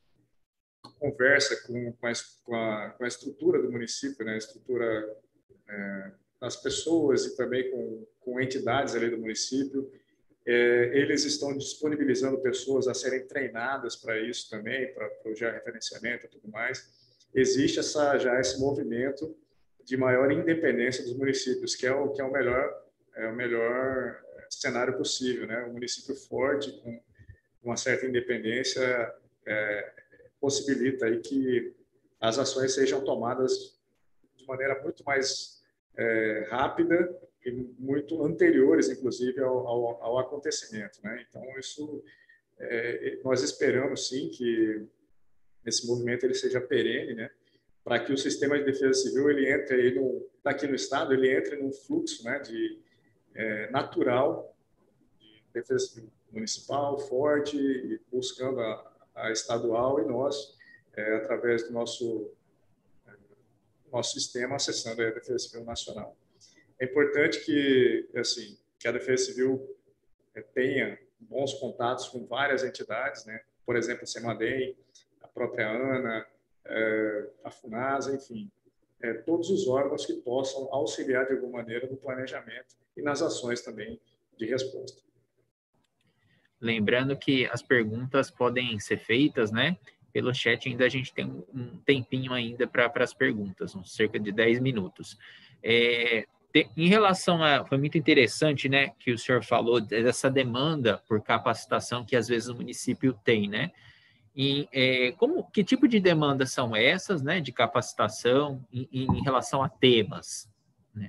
conversa com, com, a, com a estrutura do município, né, a estrutura é, das pessoas e também com, com entidades ali do município, É, eles estão disponibilizando pessoas a serem treinadas para isso também, para o georreferenciamento e tudo mais. Existe essa, já esse movimento de maior independência dos municípios, que é o, que é o, melhor, é o melhor cenário possível, né? Um município forte, com uma certa independência, é, possibilita aí que as ações sejam tomadas de maneira muito mais é, rápida e muito anteriores, inclusive, ao, ao, ao acontecimento, né? Então, isso, é, nós esperamos, sim, que esse movimento ele seja perene, né? Para que o sistema de defesa civil, ele entre aí no, aqui no Estado, ele entre num fluxo, né, de, é, natural de defesa civil municipal, forte, e buscando a, a estadual, e nós, é, através do nosso, nosso sistema, acessando a defesa civil nacional. É importante que, assim, que a Defesa Civil tenha bons contatos com várias entidades, né? Por exemplo, a SEMADEM, a própria ANA, a FUNASA, enfim, todos os órgãos que possam auxiliar de alguma maneira no planejamento e nas ações também de resposta. Lembrando que as perguntas podem ser feitas, né? Pelo chat ainda a gente tem um tempinho ainda para as perguntas, uns cerca de dez minutos. É, Em relação a... Foi muito interessante, né, que o senhor falou dessa demanda por capacitação que às vezes o município tem, né? E é, como, que tipo de demandas são essas, né, de capacitação em, em relação a temas, né?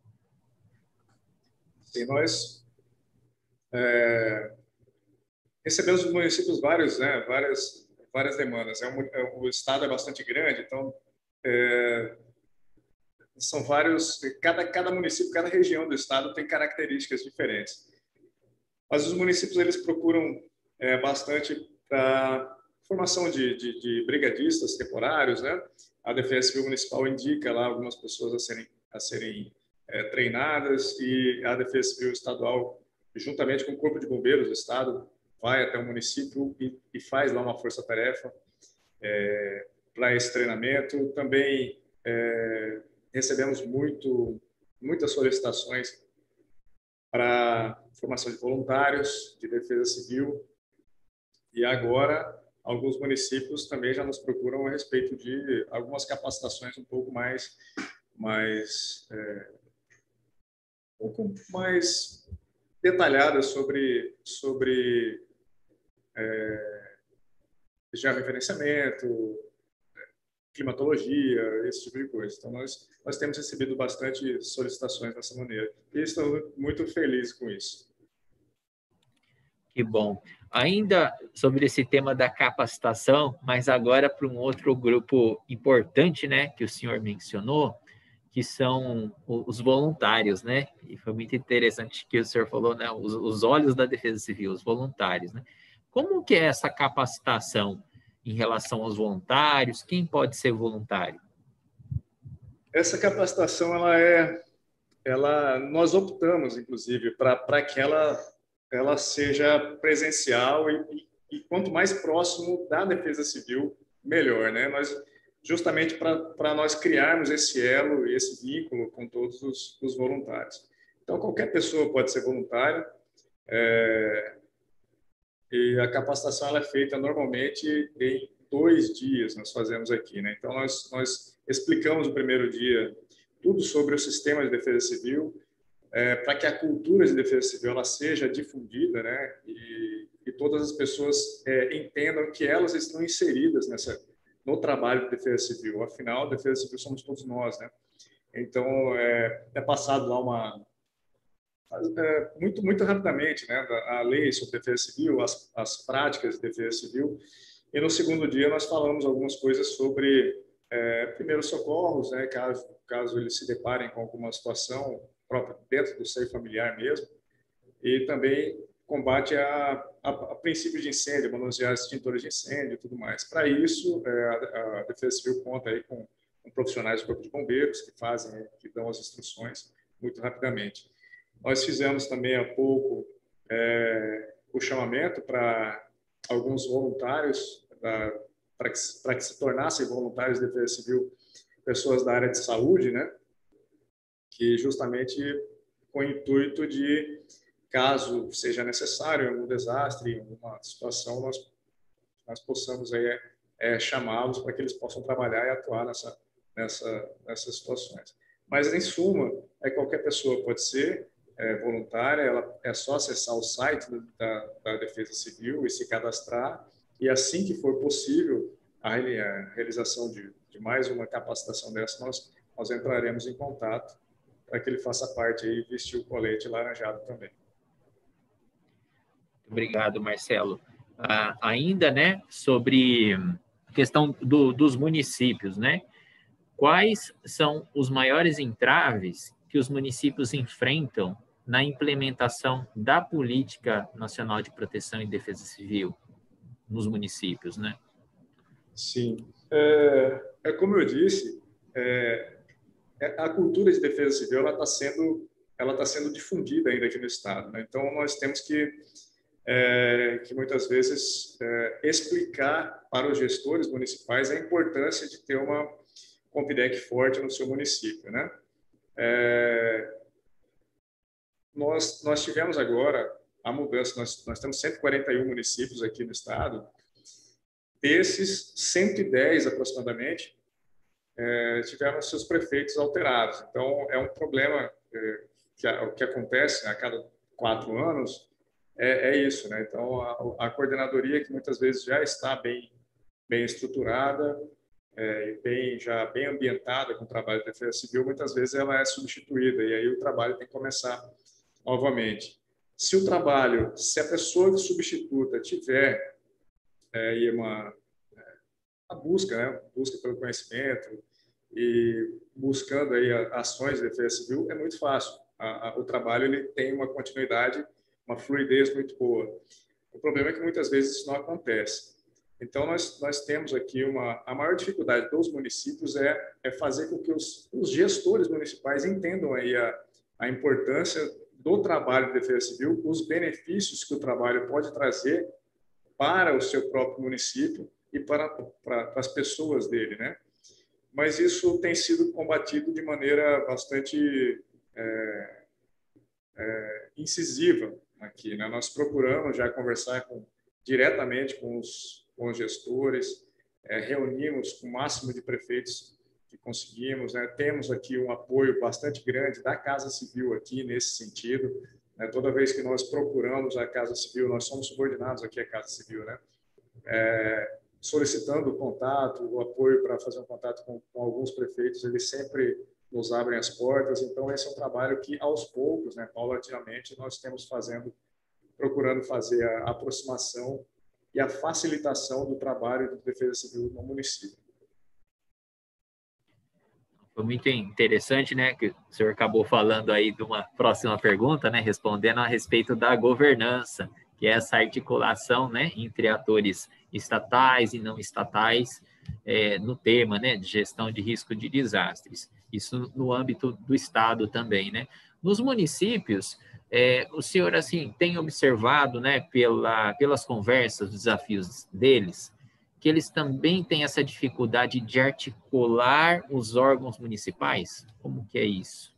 Sim, nós é, recebemos dos municípios vários, né, várias, várias demandas. É um, é, o estado é bastante grande, então é, são vários, cada, cada município, cada região do estado tem características diferentes. Mas os municípios, eles procuram é, bastante para formação de, de, de brigadistas temporários, né? A Defesa Civil Municipal indica lá algumas pessoas a serem, a serem é, treinadas, e a Defesa Civil Estadual, juntamente com o Corpo de Bombeiros do Estado, vai até o município e, e faz lá uma força-tarefa é, para esse treinamento. Também é, recebemos muito, muitas solicitações para formação de voluntários de defesa civil, e agora alguns municípios também já nos procuram a respeito de algumas capacitações um pouco mais, mais é, um pouco mais detalhadas sobre sobre é, georreferenciamento, climatologia, esse tipo de coisa. Então, nós, nós temos recebido bastante solicitações dessa maneira. E estou muito feliz com isso. Que bom. Ainda sobre esse tema da capacitação, mas agora para um outro grupo importante, né, que o senhor mencionou, que são os voluntários, né? E foi muito interessante que o senhor falou, né, os, os olhos da Defesa Civil, os voluntários, né? Como que é essa capacitação em relação aos voluntários? Quem pode ser voluntário? Essa capacitação, ela é, ela, nós optamos, inclusive, para que ela, ela seja presencial e, e, quanto mais próximo da Defesa Civil, melhor, né? Nós, justamente para nós criarmos esse elo e esse vínculo com todos os, os voluntários. Então, qualquer pessoa pode ser voluntária, é, e a capacitação ela é feita normalmente em dois dias, nós fazemos aqui, né? Então, nós, nós explicamos o primeiro dia tudo sobre o sistema de defesa civil, é, para que a cultura de defesa civil ela seja difundida, né? E, e todas as pessoas é, entendam que elas estão inseridas nessa, no trabalho de defesa civil. Afinal, a defesa civil somos todos nós, né? Então, é, é passado lá uma... É, muito, muito rapidamente, né? A lei sobre defesa civil, as, as práticas de defesa civil. E no segundo dia nós falamos algumas coisas sobre é, primeiros socorros, né? Caso, caso eles se deparem com alguma situação própria dentro do seio familiar mesmo. E também combate a, a, a princípios de incêndio, manusear extintores de incêndio e tudo mais. Para isso, é, a, a Defesa Civil conta aí com, com profissionais do Corpo de Bombeiros que fazem, que dão as instruções muito rapidamente. Nós fizemos também há pouco é, o chamamento para alguns voluntários, para que, para que se tornassem voluntários de defesa civil, pessoas da área de saúde, né? Que justamente com o intuito de caso seja necessário, em algum desastre, em alguma situação, nós, nós possamos aí, é, é, chamá-los para que eles possam trabalhar e atuar nessa, nessa, nessas situações. Mas, em suma, é qualquer pessoa pode ser é, voluntária, ela, é só acessar o site da, da Defesa Civil e se cadastrar, e assim que for possível a, a realização de, de mais uma capacitação dessa, nós, nós entraremos em contato para que ele faça parte e vestir o colete laranjado também. Obrigado, Marcelo. Ah, ainda, né, sobre a questão do, dos municípios, né? Quais são os maiores entraves que os municípios enfrentam na implementação da Política Nacional de Proteção e Defesa Civil nos municípios, né? Sim. É, é como eu disse, é, a cultura de defesa civil ela está sendo, ela tá sendo difundida ainda aqui no Estado, né? Então, nós temos que, é, que muitas vezes, é, explicar para os gestores municipais a importância de ter uma Compidec forte no seu município, né? É, nós, nós tivemos agora a mudança, nós, nós temos cento e quarenta e um municípios aqui no Estado. Desses, cento e dez aproximadamente é, tiveram seus prefeitos alterados. Então, é um problema é, que, a, que acontece a cada quatro anos, é, é isso, né? Então, a, a coordenadoria, que muitas vezes já está bem, bem estruturada, é, bem, já bem ambientada com o trabalho de defesa civil, muitas vezes ela é substituída, e aí o trabalho tem que começar novamente. Se o trabalho, se a pessoa que substituta tiver é, e uma a busca, né? Busca pelo conhecimento e buscando aí ações de defesa civil é muito fácil. A, a, o trabalho ele tem uma continuidade, uma fluidez muito boa. O problema é que muitas vezes isso não acontece. Então nós nós temos aqui uma a maior dificuldade dos municípios é é fazer com que os, os gestores municipais entendam aí a, a importância do trabalho de defesa civil, os benefícios que o trabalho pode trazer para o seu próprio município e para, para, para as pessoas dele, né? Mas isso tem sido combatido de maneira bastante é, é, incisiva aqui, né? Nós procuramos já conversar com, diretamente com os, com os gestores, é, reunimos com o máximo de prefeitos que conseguimos, né? Temos aqui um apoio bastante grande da Casa Civil aqui nesse sentido, né? Toda vez que nós procuramos a Casa Civil, nós somos subordinados aqui à Casa Civil, né? É, solicitando o contato, o apoio para fazer um contato com, com alguns prefeitos, eles sempre nos abrem as portas. Então, esse é um trabalho que, aos poucos, né, paulatinamente, nós temos fazendo, procurando fazer a aproximação e a facilitação do trabalho de defesa civil no município. Foi muito interessante, né, que o senhor acabou falando aí de uma próxima pergunta, né, respondendo a respeito da governança, que é essa articulação, né, entre atores estatais e não estatais é, no tema, né, de gestão de risco de desastres. Isso no âmbito do Estado também, né. Nos municípios, é, o senhor, assim, tem observado, né, pela, pelas conversas, os desafios deles, que eles também têm essa dificuldade de articular os órgãos municipais? Como que é isso?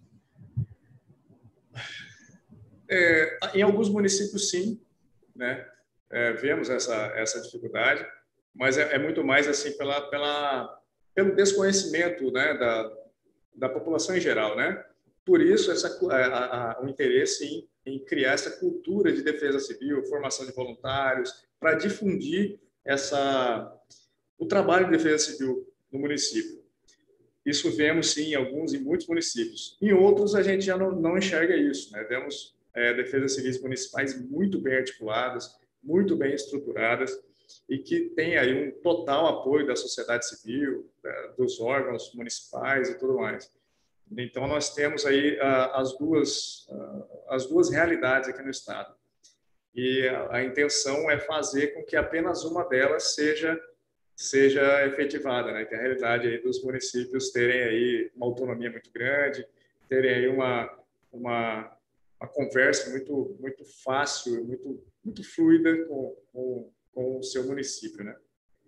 É, em alguns municípios, sim, né? É, vemos essa essa dificuldade, mas é, é muito mais assim pela pela pelo desconhecimento, né, da da população em geral, né? Por isso essa a, a, o interesse em, em criar essa cultura de defesa civil, formação de voluntários, para difundir essa o trabalho de defesa civil no município. Isso vemos sim em alguns e muitos municípios. Em outros a gente já não, não enxerga isso, né? Vemos é, defesas civis municipais muito bem articuladas, muito bem estruturadas e que tem aí um total apoio da sociedade civil, da, dos órgãos municipais e tudo mais. Então nós temos aí ah, as duas ah, as duas realidades aqui no estado. E a, a intenção é fazer com que apenas uma delas seja seja efetivada, né? Que a realidade aí dos municípios terem aí uma autonomia muito grande, terem aí uma uma, uma conversa muito muito fácil, muito muito fluida com, com, com o seu município, né?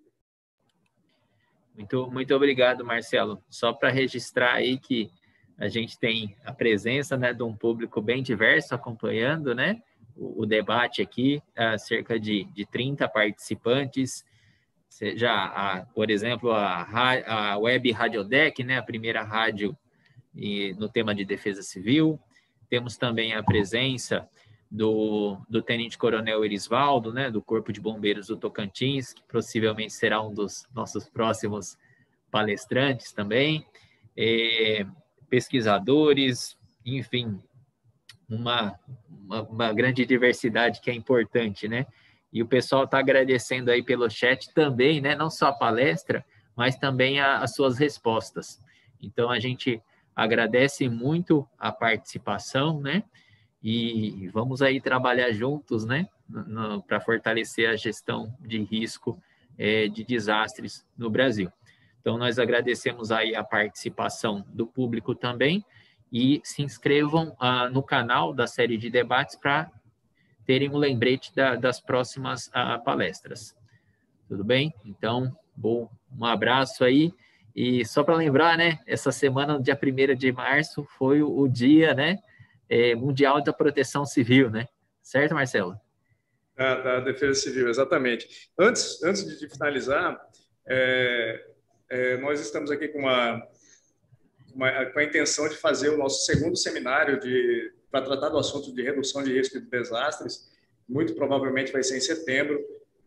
Muito muito obrigado, Marcelo. Só para registrar aí que a gente tem a presença, né, de um público bem diverso acompanhando, né? o, o debate aqui, uh, cerca de, de trinta participantes, seja, a, por exemplo, a, a Web Radiodec, né, a primeira rádio e, no tema de defesa civil. Temos também a presença do, do Tenente Coronel Erisvaldo, né, do Corpo de Bombeiros do Tocantins, que possivelmente será um dos nossos próximos palestrantes também, é, pesquisadores, enfim, uma, uma, uma grande diversidade que é importante, né? E o pessoal está agradecendo aí pelo chat também, né? Não só a palestra, mas também a, as suas respostas. Então, a gente agradece muito a participação, né? E vamos aí trabalhar juntos, né? Para fortalecer a gestão de risco é, de desastres no Brasil. Então, nós agradecemos aí a participação do público também e se inscrevam ah, no canal da série de debates para terem um lembrete da, das próximas ah, palestras. Tudo bem? Então, bom, um abraço aí. E só para lembrar, né, essa semana, no dia primeiro de março, foi o, o dia, né, é, mundial da proteção civil, né? Certo, Marcelo? Da, da defesa civil, exatamente. Antes, antes de finalizar, é, é, nós estamos aqui com uma, uma, com a intenção de fazer o nosso segundo seminário de para tratar do assunto de redução de risco de desastres. Muito provavelmente vai ser em setembro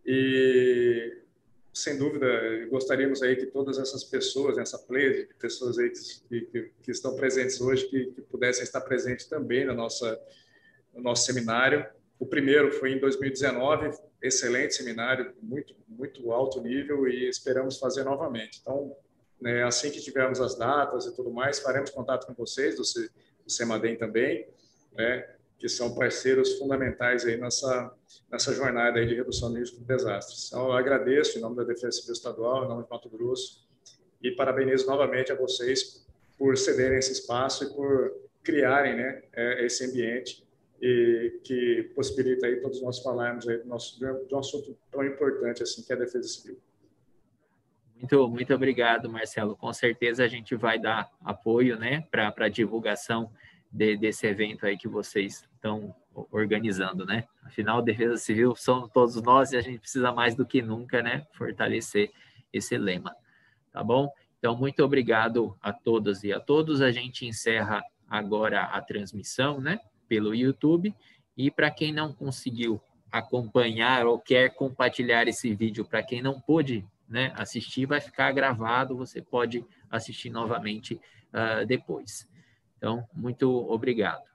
e, sem dúvida, gostaríamos aí que todas essas pessoas, essa play de pessoas aí que, que, que estão presentes hoje, que, que pudessem estar presentes também na nossa, no nosso seminário. O primeiro foi em dois mil e dezenove, excelente seminário, muito, muito alto nível e esperamos fazer novamente. Então, né, assim que tivermos as datas e tudo mais, faremos contato com vocês, do, do CEMADEM também, né, que são parceiros fundamentais aí nessa, nessa jornada aí de redução de risco de desastres. Então, eu agradeço em nome da Defesa Civil Estadual, em nome de Mato Grosso, e parabenizo novamente a vocês por cederem esse espaço e por criarem, né, esse ambiente e que possibilita aí todos nós falarmos aí do nosso, de um assunto tão importante assim que é a defesa civil. Muito, muito obrigado, Marcelo. Com certeza a gente vai dar apoio, né, para a divulgação de, desse evento aí que vocês estão organizando, né? Afinal, a defesa civil somos todos nós e a gente precisa mais do que nunca, né, fortalecer esse lema. Tá bom? Então, muito obrigado a todas e a todos. A gente encerra agora a transmissão, né, pelo YouTube. E para quem não conseguiu acompanhar ou quer compartilhar esse vídeo, para quem não pôde, né, assistir, vai ficar gravado, você pode assistir novamente uh, depois. Então, muito obrigado.